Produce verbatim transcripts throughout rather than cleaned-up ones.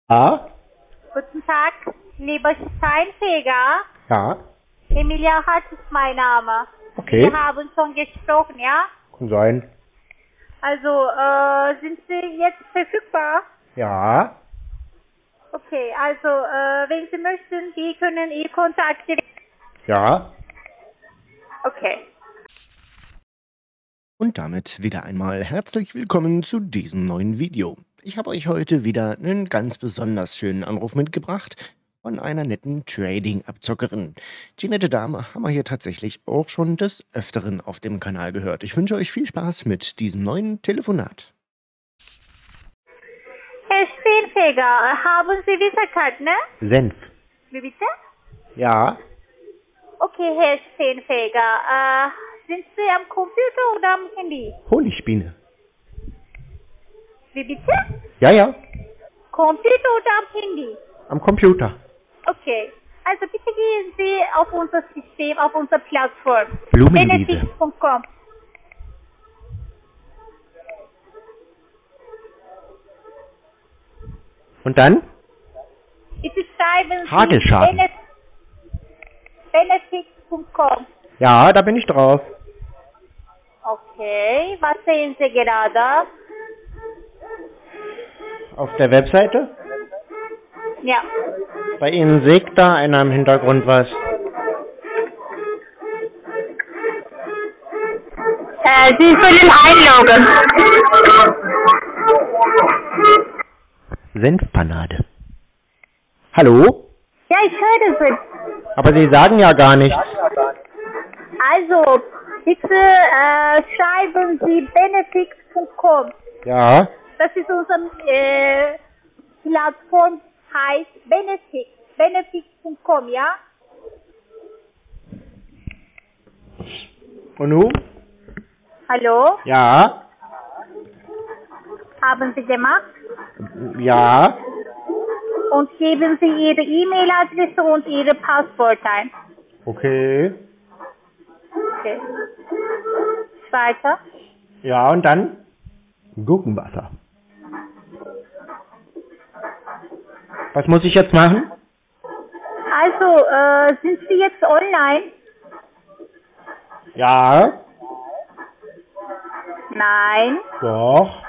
Ja? Guten Tag, lieber Steinfeger. Ja? Emilia Hart ist mein Name. Okay. Wir haben schon gesprochen, ja? Kann sein. Also, äh, sind Sie jetzt verfügbar? Ja? Okay, also, äh, wenn Sie möchten, wir können Ihr Konto aktivieren. Ja? Okay. Und damit wieder einmal herzlich willkommen zu diesem neuen Video. Ich habe euch heute wieder einen ganz besonders schönen Anruf mitgebracht von einer netten Trading-Abzockerin. Die nette Dame haben wir hier tatsächlich auch schon des Öfteren auf dem Kanal gehört. Ich wünsche euch viel Spaß mit diesem neuen Telefonat. Herr Steinfeger, haben Sie Visa-Card, ne? Senf. Wie bitte? Ja? Okay, Herr Steinfeger, äh, sind Sie am Computer oder am Handy? Honigbiene. Wie bitte? Ja, ja. Computer oder am Handy? Am Computer. Okay, also bitte gehen Sie auf unser System, auf unsere Plattform. Blumenwiese. Benefits punkt com. Und dann? Bitte schreiben Sie Hagelschaden. Benefits punkt com. Ja, da bin ich drauf. Okay, was sehen Sie gerade? Auf der Webseite? Ja. Bei Ihnen sägt da einer im Hintergrund was. Äh, Sie können einloggen. Senfpanade. Hallo? Ja, ich höre Sie. Aber Sie sagen ja gar nichts. Also, bitte äh, schreiben Sie Benefits punkt com. Ja? Das ist unsere äh, Plattform, heißt Benefits. Benefits punkt com, ja? Und nun? Hallo? Ja? Haben Sie gemacht? Ja? Und geben Sie Ihre E-Mail-Adresse und Ihre Passwort ein. Okay. Okay. Weiter. Ja, und dann? Gurkenwasser. Was muss ich jetzt machen? Also, äh, sind Sie jetzt online? Ja. Nein. Doch.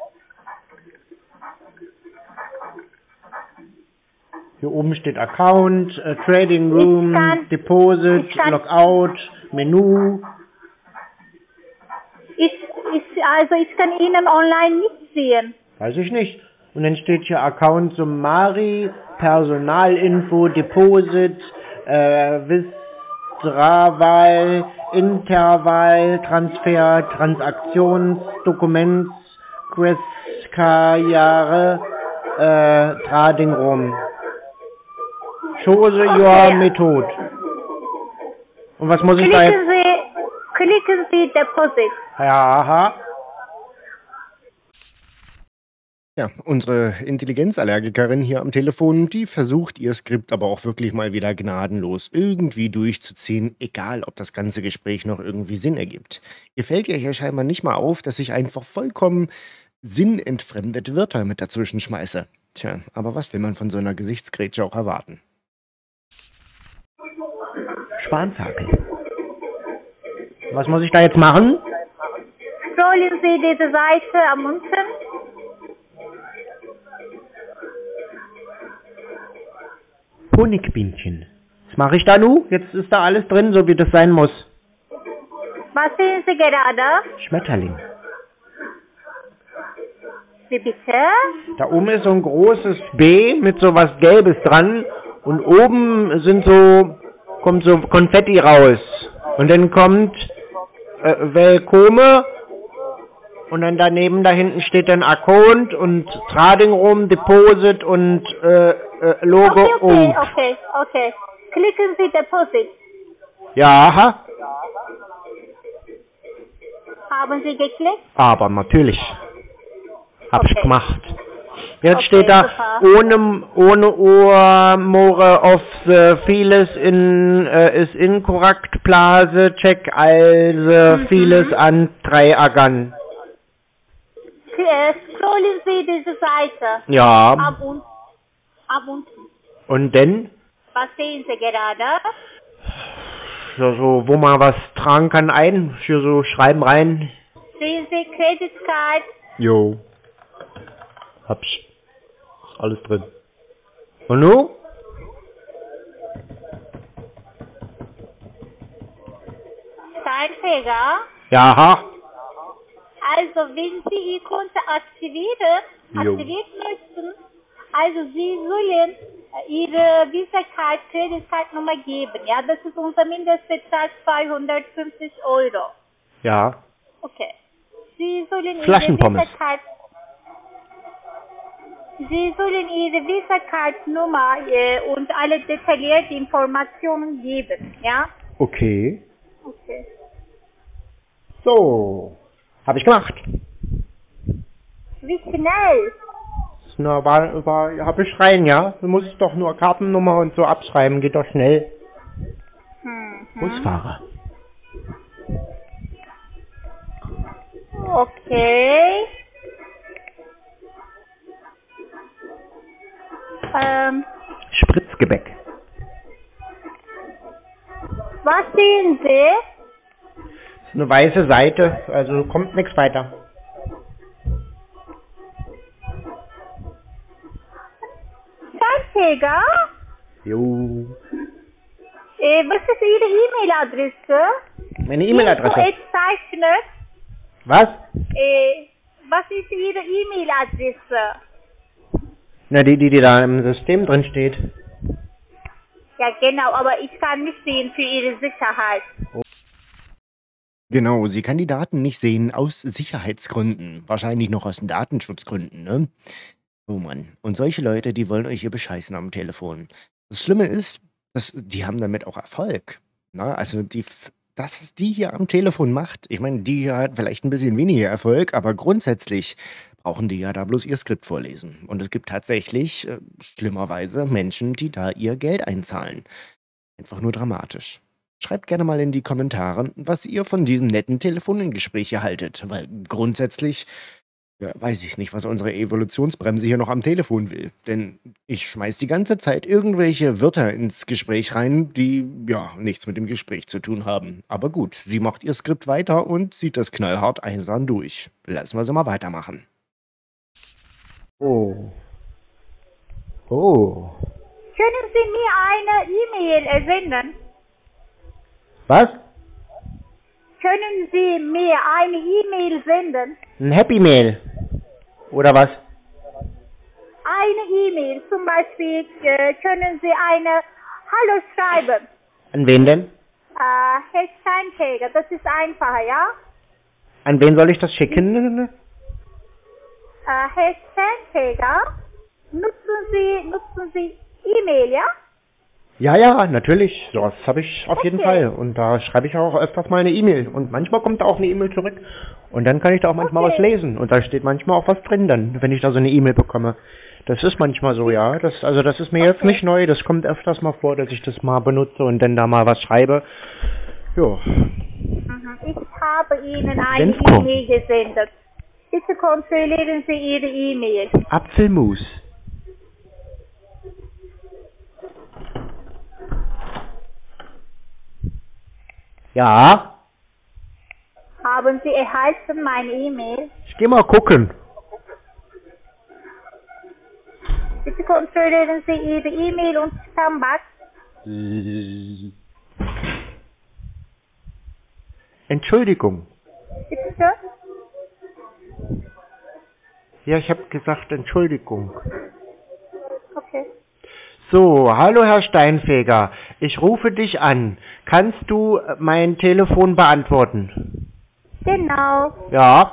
Hier oben steht Account, äh, Trading Room, Ich kann- Deposit, ich kann- Logout, Menü. Ich, ich, also, ich kann Ihnen online nicht sehen. Weiß ich nicht. Und dann steht hier Account Summari, Personalinfo, Deposit, äh, Withdrawal, Intervall, Transfer, Transaktionsdokuments, Questkajare, äh, Trading Room. Chose Okay. your Method. Und was muss ich da Klicken jetzt? Sie, klicken Sie Deposit. Ja, Ja, unsere Intelligenzallergikerin hier am Telefon, die versucht ihr Skript aber auch wirklich mal wieder gnadenlos irgendwie durchzuziehen, egal ob das ganze Gespräch noch irgendwie Sinn ergibt. Ihr fällt ja hier scheinbar nicht mal auf, dass ich einfach vollkommen sinnentfremdete Wörter mit dazwischen schmeiße. Tja, aber was will man von so einer Gesichtsgrätsche auch erwarten? Spanferkel. Was muss ich da jetzt machen? Scrollen Sie diese Seite am unten. Honigbienchen. Was mache ich da nu? Jetzt ist da alles drin, so wie das sein muss. Was sehen Sie gerade? Schmetterling. Wie bitte? Da oben ist so ein großes B mit so was Gelbes dran und oben sind so, kommt so Konfetti raus. Und dann kommt äh, Welkome und dann daneben da hinten steht dann Account und Trading Room, Deposit und äh, äh, Logo Okay, okay, und. okay, okay. Klicken Sie Deposit. Ja, aha. Haben Sie geklickt? Aber natürlich. Hab ich Okay. gemacht. Jetzt Okay, steht da, super. ohne, ohne Ohr, more of the vieles in, äh, ist inkorrekt, Blase, check, also, Mhm. vieles an drei Agern. Äh, scrollen Sie diese Seite. Ja, Am unten. Ab und zu. Und denn? Was sehen Sie gerade? So, so, wo man was tragen kann, ein. Hier so schreiben rein. Sehen Sie Credit Card? Jo. Hab's. Ist alles drin. Und nu? Steinfeger? Ja. Also, wenn Sie Ihr Konto aktivieren, Jo. aktivieren möchten, also Sie sollen äh, Ihre Visa-Card, Credit-Card-Nummer geben. Ja, das ist unser Mindestbetrag zweihundertfünfzig Euro. Ja. Okay. Sie sollen Ihre Flaschenpommes. Visa-Card, Sie sollen Ihre Visa-Card-Nummer äh, und alle detaillierte Informationen geben. Ja? Okay. Okay. So. Hab ich gemacht. Wie schnell? Na, war, war, hab ich rein, ja. Du musst doch nur Kartennummer und so abschreiben, geht doch schnell. Hm. Busfahrer. Okay. Ähm, Spritzgebäck. was sehen Sie? Ist eine weiße Seite, also kommt nichts weiter. Steinfeger? Jo. Äh, was ist Ihre E-Mail-Adresse? Meine E-Mail-Adresse. Info@zeichnet. Was? Äh, was ist Ihre E-Mail-Adresse? Na, die, die, die da im System drin steht. Ja, genau, aber ich kann nicht sehen für Ihre Sicherheit. Genau, sie kann die Daten nicht sehen aus Sicherheitsgründen. Wahrscheinlich noch aus Datenschutzgründen, ne? Oh Mann. Und solche Leute, die wollen euch hier bescheißen am Telefon. Das Schlimme ist, dass die haben damit auch Erfolg. Na, also die, das, was die hier am Telefon macht, ich meine, die hier hat vielleicht ein bisschen weniger Erfolg, aber grundsätzlich brauchen die ja da bloß ihr Skript vorlesen. Und es gibt tatsächlich, äh, schlimmerweise, Menschen, die da ihr Geld einzahlen. Einfach nur dramatisch. Schreibt gerne mal in die Kommentare, was ihr von diesem netten Telefongespräch haltet, weil grundsätzlich ja, weiß ich nicht, was unsere Evolutionsbremse hier noch am Telefon will. Denn ich schmeiß die ganze Zeit irgendwelche Wörter ins Gespräch rein, die ja nichts mit dem Gespräch zu tun haben. Aber gut, sie macht ihr Skript weiter und zieht das knallhart eisern durch. Lassen wir sie mal weitermachen. Oh. Oh. Können Sie mir eine E-Mail senden? Was? Können Sie mir eine E-Mail senden? Ein Happy Mail. Oder was? Eine E-Mail, zum Beispiel äh, können Sie eine Hallo schreiben. An wen denn? Äh, Herr Steinfeger, das ist einfacher, ja? An wen soll ich das schicken? Äh, Herr Steinfeger, nutzen Sie, nutzen Sie E-Mail, ja? Ja, ja, natürlich. Das habe ich auf jeden Okay. Fall. Und da schreibe ich auch öfters mal eine E-Mail. Und manchmal kommt da auch eine E-Mail zurück. Und dann kann ich da auch manchmal Okay. was lesen. Und da steht manchmal auch was drin dann, wenn ich da so eine E-Mail bekomme. Das ist manchmal so, ja. Das, also das ist mir jetzt Okay. nicht neu. Das kommt öfters mal vor, dass ich das mal benutze und dann da mal was schreibe. Jo. Mhm. Ich habe Ihnen eine Wenn's kommt. E-Mail gesendet. Bitte kontrollieren Sie Ihre E-Mail. Apfelmus. Ja, Haben Sie erhalten meine E-Mail? ich geh mal gucken. Bitte kontrollieren Sie Ihre E-Mail und Spambox. Entschuldigung. Bitte schön. Ja, ich habe gesagt Entschuldigung. Okay. So, hallo Herr Steinfeger. Ich rufe dich an. Kannst du äh, mein Telefon beantworten? Genau. Ja.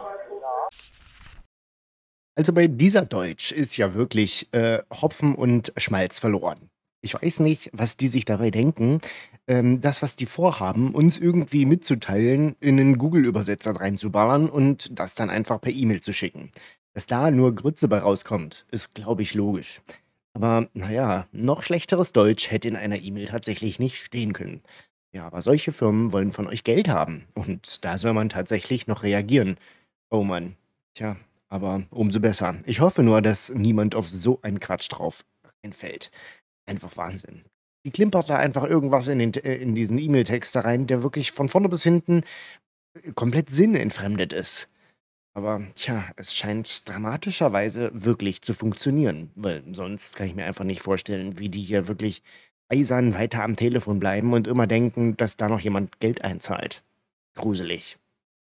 Also bei dieser Deutsch ist ja wirklich äh, Hopfen und Schmalz verloren. Ich weiß nicht, was die sich dabei denken, ähm, das, was die vorhaben, uns irgendwie mitzuteilen, in einen Google-Übersetzer reinzuballern und das dann einfach per E-Mail zu schicken. Dass da nur Grütze bei rauskommt, ist, glaube ich, logisch. Aber naja, noch schlechteres Deutsch hätte in einer E-Mail tatsächlich nicht stehen können. Ja, aber solche Firmen wollen von euch Geld haben und da soll man tatsächlich noch reagieren. Oh Mann, tja, aber umso besser. Ich hoffe nur, dass niemand auf so einen Quatsch drauf einfällt. Einfach Wahnsinn. Die klimpert da einfach irgendwas in, den, äh, in diesen E-Mail-Text da rein, der wirklich von vorne bis hinten komplett sinnentfremdet ist. Aber tja, es scheint dramatischerweise wirklich zu funktionieren, weil sonst kann ich mir einfach nicht vorstellen, wie die hier wirklich eisern weiter am Telefon bleiben und immer denken, dass da noch jemand Geld einzahlt. Gruselig.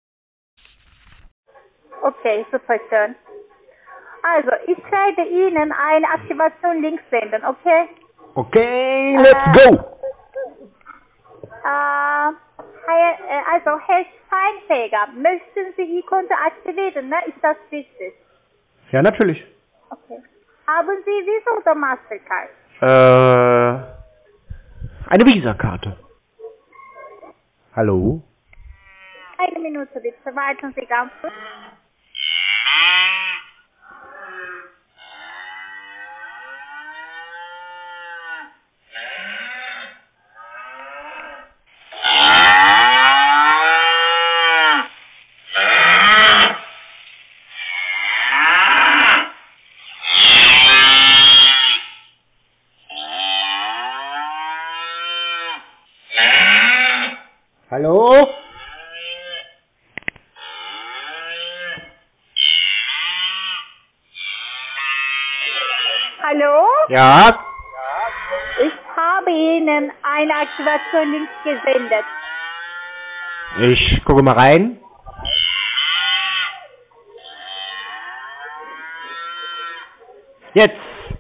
Okay, super schön. Also, ich werde Ihnen eine Aktivation-Link senden, okay? Okay, let's go! Äh, Herr, äh, also, Herr Steinfeger, möchten Sie Ihr Konto aktivieren, ne? Ist das richtig? Ja, natürlich. Okay. Haben Sie Visa oder Mastercard? Äh, eine Visa-Karte. Hallo? Eine Minute bitte, warten Sie ganz kurz. Hallo? Hallo? Ja? Ich habe Ihnen eine Aktivation-Link gesendet. Ich gucke mal rein. Jetzt.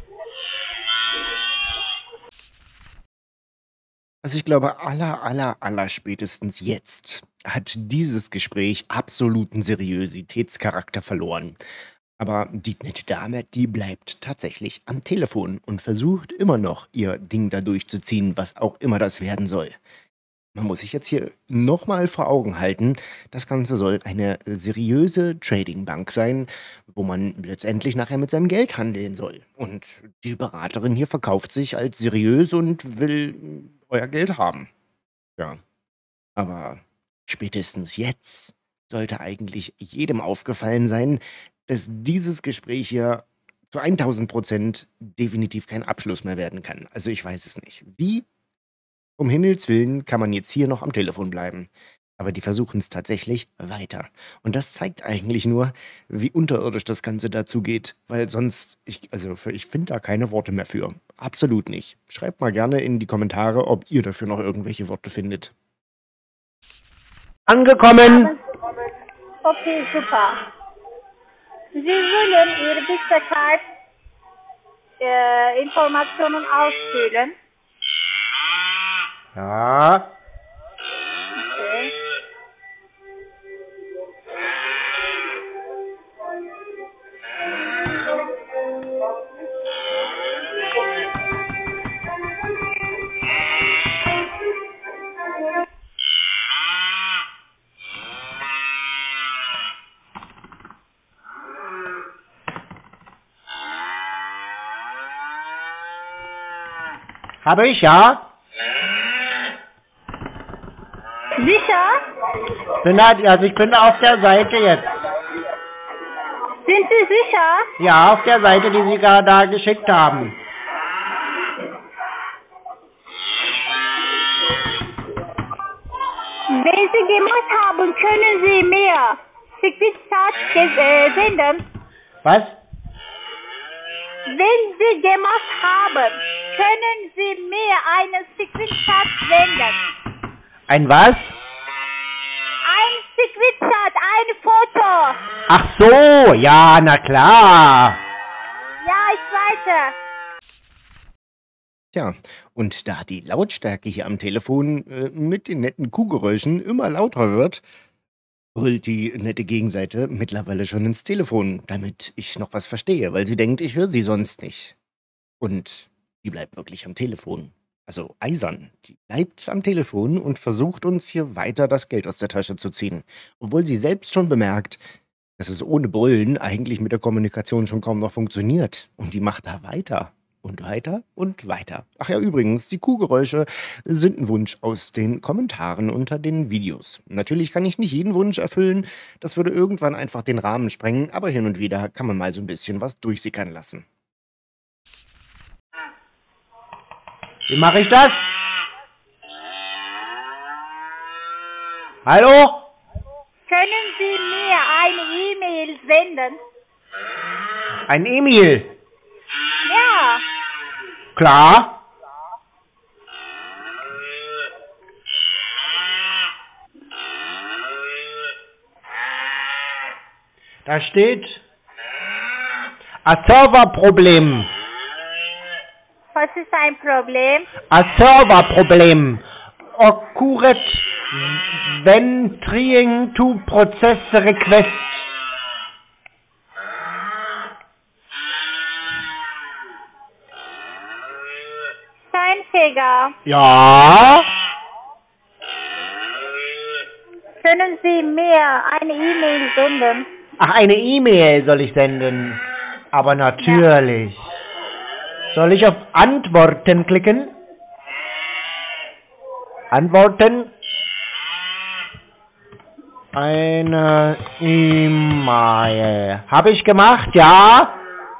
Also ich glaube, aller, aller, aller spätestens jetzt hat dieses Gespräch absoluten Seriositätscharakter verloren. Aber die nette Dame, die bleibt tatsächlich am Telefon und versucht immer noch, ihr Ding da durchzuziehen, was auch immer das werden soll. Man muss sich jetzt hier nochmal vor Augen halten, das Ganze soll eine seriöse Trading-Bank sein, wo man letztendlich nachher mit seinem Geld handeln soll. Und die Beraterin hier verkauft sich als seriös und will euer Geld haben. Ja, aber spätestens jetzt sollte eigentlich jedem aufgefallen sein, dass dieses Gespräch hier zu tausend Prozent definitiv kein Abschluss mehr werden kann. Also ich weiß es nicht. Wie um Himmels Willen kann man jetzt hier noch am Telefon bleiben? Aber die versuchen es tatsächlich weiter. Und das zeigt eigentlich nur, wie unterirdisch das Ganze dazu geht. Weil sonst, ich, also für, ich finde da keine Worte mehr für. Absolut nicht. Schreibt mal gerne in die Kommentare, ob ihr dafür noch irgendwelche Worte findet. Angekommen. Okay, super. Sie sollen Ihre Visa-Card äh, Informationen ausfüllen. Ja. Okay. Habe ich, ja? Sicher? Bin da, also ich bin auf der Seite jetzt. Sind Sie sicher? Ja, auf der Seite, die Sie gerade da geschickt haben. Wenn Sie gemacht haben, können Sie mir Secret-Chat äh, senden. Was? Wenn Sie gemacht haben, können Sie mir einen Secret-Chat senden. Ein was? Ein Secret-Chat, ein Foto. Ach so, ja, na klar. Ja, ich weiß. Tja, und da die Lautstärke hier am Telefon äh, mit den netten Kuhgeräuschen immer lauter wird, brüllt die nette Gegenseite mittlerweile schon ins Telefon, damit ich noch was verstehe, weil sie denkt, ich höre sie sonst nicht. Und die bleibt wirklich am Telefon. Also eisern. Die bleibt am Telefon und versucht uns hier weiter das Geld aus der Tasche zu ziehen. Obwohl sie selbst schon bemerkt, dass es ohne Brüllen eigentlich mit der Kommunikation schon kaum noch funktioniert. Und die macht da weiter. Und weiter und weiter. Ach ja, übrigens, die Kuhgeräusche sind ein Wunsch aus den Kommentaren unter den Videos. Natürlich kann ich nicht jeden Wunsch erfüllen, das würde irgendwann einfach den Rahmen sprengen, aber hin und wieder kann man mal so ein bisschen was durchsickern lassen. Wie mache ich das? Hallo? Können Sie mir eine E-Mail senden? Ein E-Mail? Ja. Klar. Da steht ein Serverproblem. Was ist ein Problem? Ein Serverproblem. Occurred when trying to process the request. Steinfeger, Ja. können Sie mir eine E-Mail senden? Ach, eine E-Mail soll ich senden. Aber natürlich. Soll ich auf Antworten klicken? Antworten. Eine E-Mail. Habe ich gemacht, ja?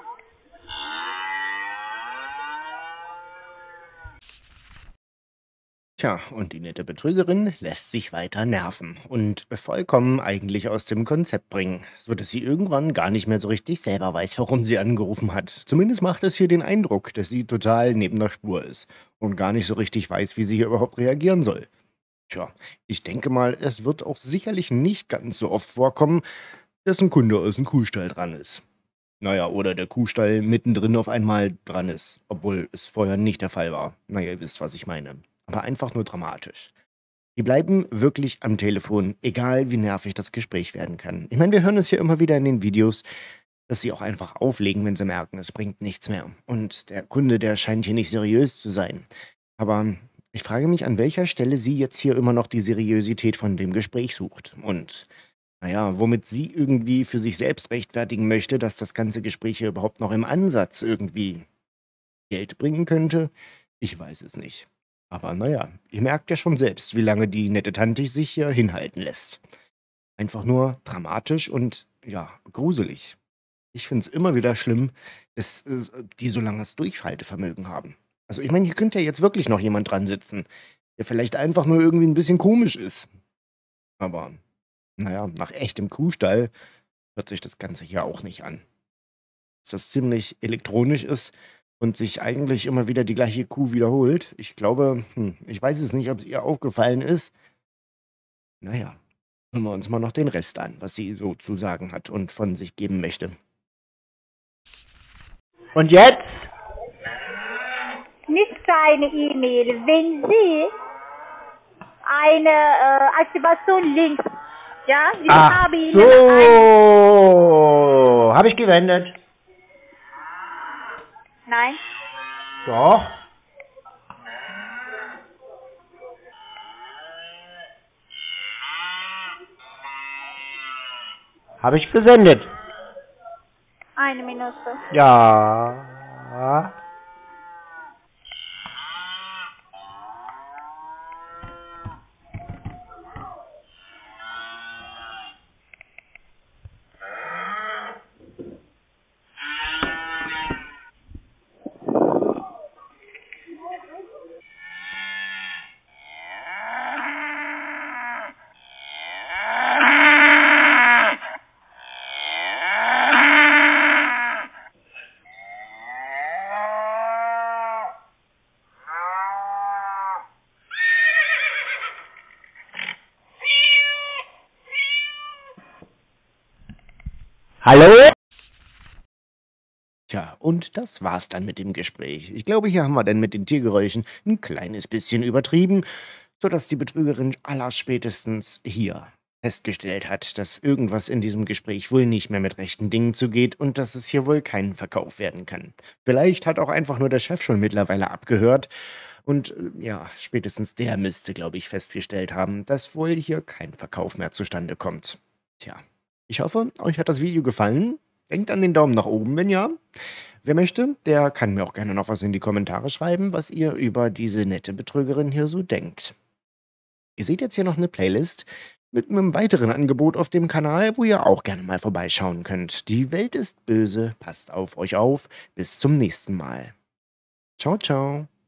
Tja, und die nette Betrügerin lässt sich weiter nerven und vollkommen eigentlich aus dem Konzept bringen, sodass sie irgendwann gar nicht mehr so richtig selber weiß, warum sie angerufen hat. Zumindest macht es hier den Eindruck, dass sie total neben der Spur ist und gar nicht so richtig weiß, wie sie hier überhaupt reagieren soll. Tja, ich denke mal, es wird auch sicherlich nicht ganz so oft vorkommen, dass ein Kunde aus dem Kuhstall dran ist. Naja, oder der Kuhstall mittendrin auf einmal dran ist, obwohl es vorher nicht der Fall war. Naja, ihr wisst, was ich meine. Aber einfach nur dramatisch. Die bleiben wirklich am Telefon, egal wie nervig das Gespräch werden kann. Ich meine, wir hören es hier immer wieder in den Videos, dass sie auch einfach auflegen, wenn sie merken, es bringt nichts mehr. Und der Kunde, der scheint hier nicht seriös zu sein. Aber ich frage mich, an welcher Stelle sie jetzt hier immer noch die Seriosität von dem Gespräch sucht. Und naja, womit sie irgendwie für sich selbst rechtfertigen möchte, dass das ganze Gespräch hier überhaupt noch im Ansatz irgendwie Geld bringen könnte, ich weiß es nicht. Aber naja, ihr merkt ja schon selbst, wie lange die nette Tante sich hier hinhalten lässt. Einfach nur dramatisch und, ja, gruselig. Ich finde es immer wieder schlimm, dass äh, die so langes Durchhaltevermögen haben. Also ich meine, hier könnte ja jetzt wirklich noch jemand dran sitzen, der vielleicht einfach nur irgendwie ein bisschen komisch ist. Aber, naja, nach echtem Kuhstall hört sich das Ganze hier auch nicht an. Dass das ziemlich elektronisch ist und sich eigentlich immer wieder die gleiche Kuh wiederholt. Ich glaube, hm, ich weiß es nicht, ob es ihr aufgefallen ist. Naja, hören wir uns mal noch den Rest an, was sie so zu sagen hat und von sich geben möchte. Und jetzt? Nicht eine E-Mail. Wenn Sie eine äh, Aktivation-Link, ja, ich Ach habe Ihnen ein... so. Habe ich gewendet. Nein. Doch. Habe ich gesendet. Eine Minute. Ja. Hallo? Tja, und das war's dann mit dem Gespräch. Ich glaube, hier haben wir dann mit den Tiergeräuschen ein kleines bisschen übertrieben, sodass die Betrügerin allerspätestens hier festgestellt hat, dass irgendwas in diesem Gespräch wohl nicht mehr mit rechten Dingen zugeht und dass es hier wohl kein Verkauf werden kann. Vielleicht hat auch einfach nur der Chef schon mittlerweile abgehört und äh, ja, spätestens der müsste, glaube ich, festgestellt haben, dass wohl hier kein Verkauf mehr zustande kommt. Tja, ich hoffe, euch hat das Video gefallen. Denkt an den Daumen nach oben, wenn ja. Wer möchte, der kann mir auch gerne noch was in die Kommentare schreiben, was ihr über diese nette Betrügerin hier so denkt. Ihr seht jetzt hier noch eine Playlist mit einem weiteren Angebot auf dem Kanal, wo ihr auch gerne mal vorbeischauen könnt. Die Welt ist böse, passt auf euch auf. Bis zum nächsten Mal. Ciao, ciao.